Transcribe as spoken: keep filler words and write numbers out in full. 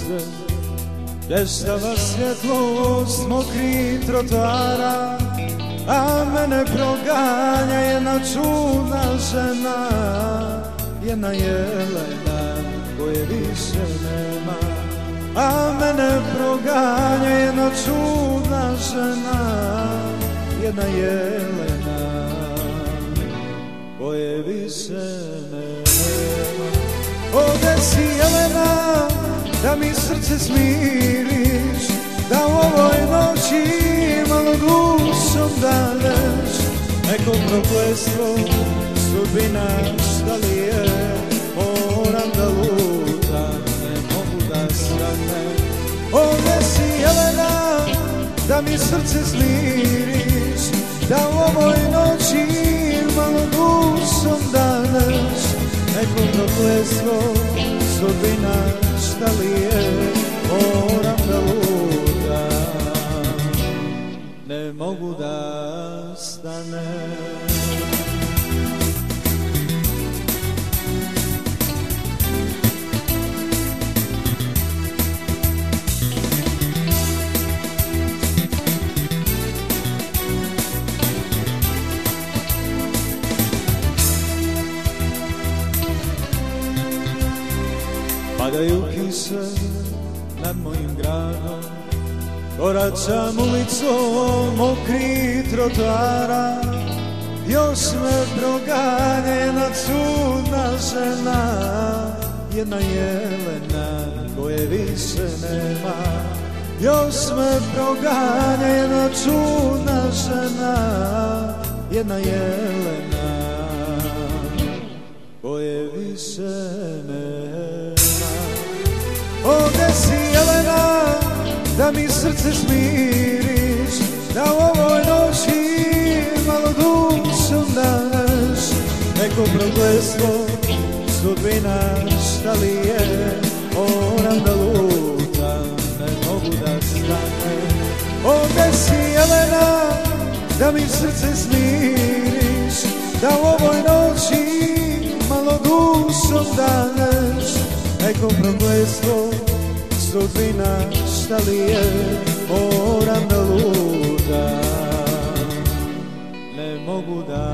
ulice, blještava svjetlost mokrih trotoara, a mene proganja jedna čudna žena, jedna Jelena koje više nema. A mene proganja jedna čudna žena, jedna Jelena koje više nema. Ovdje si Jelena, da mi srce smiriš, da u ovoj noći malo dušom daneš. Neko prokletstvo, sudbina šta li je, moram da lutam, ne mogu da stanem. Ovdje si Jelena, da mi srce smiriš, da u ovoj noći malo dušom daneš. Neko prokletstvo, sudbina šta li je, moram da lutam, ne mogu da stanem. Padaju kiše nad mojim gradom, koračam ulicom mokrih trotoara. Još me proganja jedna čudna žena, jedna Jelena koje više nema. Još me proganja jedna čudna žena, jedna Jelena koje više nema. Ovdje si Jelena, da mi srce smiriš, da u ovoj noći malo dušom daneš. Neko prokletstvo, sudbina šta li je, moram da lutam, ne mogu da stanem. Ovdje si Jelena, da mi srce smiriš, da u ovoj noći malo dušom daneš. Neko prokletstvo, sudbina šta li je, moram da lutam, ne mogu da